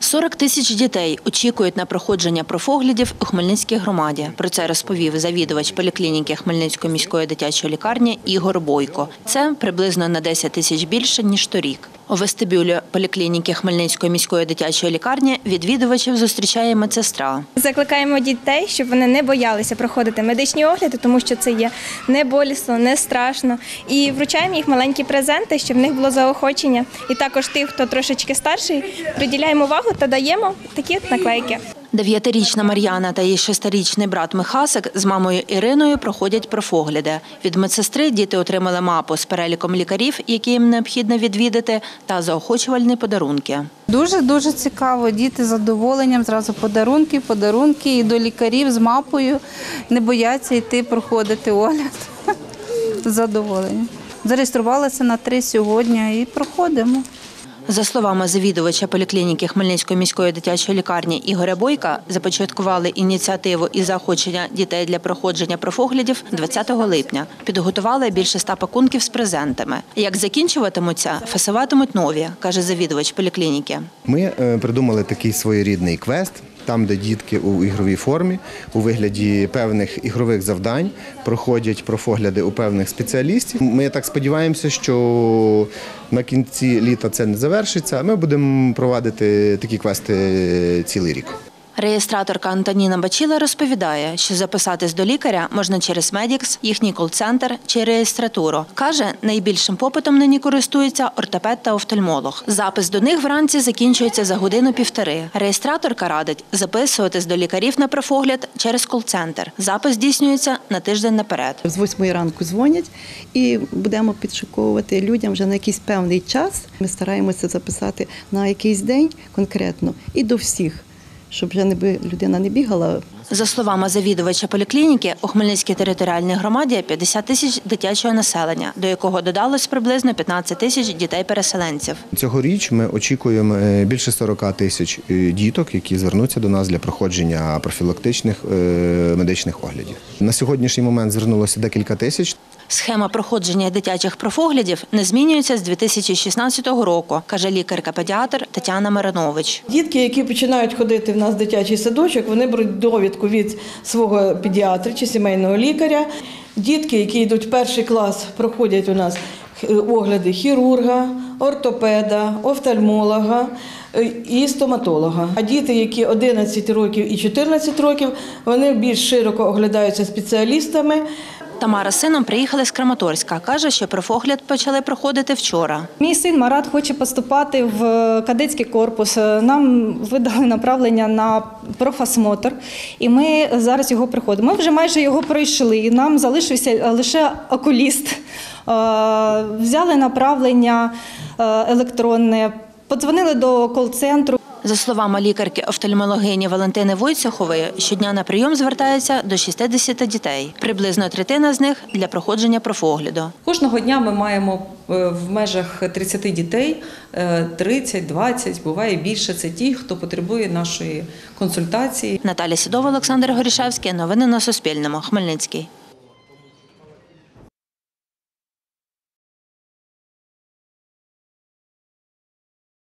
40 тисяч дітей очікують на проходження профоглядів у Хмельницькій громаді. Про це розповів завідувач поліклініки Хмельницької міської дитячої лікарні Ігор Бойко. Це приблизно на 10 тисяч більше, ніж торік. У вестибюлі поліклініки Хмельницької міської дитячої лікарні відвідувачів зустрічає медсестра. Закликаємо дітей, щоб вони не боялися проходити медичні огляди, тому що це є не болісно, не страшно. І вручаємо їх маленькі презенти, щоб в них було заохочення. І також тих, хто трошечки старший, приділяємо увагу та даємо такі наклейки. 9-річна Мар'яна та її 6-річний брат Михасик з мамою Іриною проходять профогляди. Від медсестри діти отримали мапу з переліком лікарів, які їм необхідно відвідати, та заохочувальні подарунки. Дуже цікаво. Діти з задоволенням, зразу подарунки і до лікарів з мапою. Не бояться йти проходити огляд. З задоволенням. Зареєструвалися на 3 сьогодні і проходимо. За словами завідувача поліклініки Хмельницької міської дитячої лікарні Ігоря Бойка, започаткували ініціативу із заохочення дітей для проходження профоглядів 20 липня. Підготували більше 100 пакунків з презентами. Як закінчуватимуться, фасуватимуть нові, каже завідувач поліклініки. Ми придумали такий своєрідний квест, там, де дітки у ігровій формі, у вигляді певних ігрових завдань проходять профогляди у певних спеціалістів. Ми так сподіваємося, що на кінці літа це не завершиться. Ми будемо проводити такі квести цілий рік. Реєстраторка Антоніна Бачіла розповідає, що записатись до лікаря можна через Медікс, їхній кол-центр чи реєстратуру. Каже, найбільшим попитом нині користуються ортопед та офтальмолог. Запис до них вранці закінчується за годину-півтори. Реєстраторка радить записуватись до лікарів на профогляд через кол-центр. Запис здійснюється на тиждень наперед. З 8 ранку дзвонять і будемо підшуковувати людям вже на якийсь певний час. Ми стараємося записати на якийсь день конкретно і до всіх, щоб вже людина не бігала. За словами завідувача поліклініки, у Хмельницькій територіальній громаді 50 тисяч дитячого населення, до якого додалось приблизно 15 тисяч дітей-переселенців. Цьогоріч ми очікуємо більше 40 тисяч діток, які звернуться до нас для проходження профілактичних медичних оглядів. На сьогоднішній момент звернулося декілька тисяч. Схема проходження дитячих профоглядів не змінюється з 2016 року, каже лікарка-педіатр Тетяна Маранович. Дітки, які починають ходити в нас в дитячий садочок, вони беруть довідку від свого педіатра чи сімейного лікаря. Дітки, які йдуть в 1 клас, проходять у нас огляди хірурга, ортопеда, офтальмолога і стоматолога. А діти, які 11 років і 14 років, вони більш широко оглядаються спеціалістами. Тамара з сином приїхали з Краматорська. Каже, що профогляд почали проходити вчора. Мій син Марат хоче поступати в кадетський корпус. Нам видали направлення на профосмотр, і ми зараз його проходимо. Ми вже майже його пройшли, нам залишився лише окуліст. Взяли направлення електронне, подзвонили до кол-центру. За словами лікарки-офтальмологині Валентини Войцехової, щодня на прийом звертається до 60 дітей. Приблизно третина з них – для проходження профогляду. Кожного дня ми маємо в межах 30 дітей, 30, 20, буває більше. Це ті, хто потребує нашої консультації. Наталя Сідова, Олександр Горішевський. Новини на Суспільному. Хмельницький.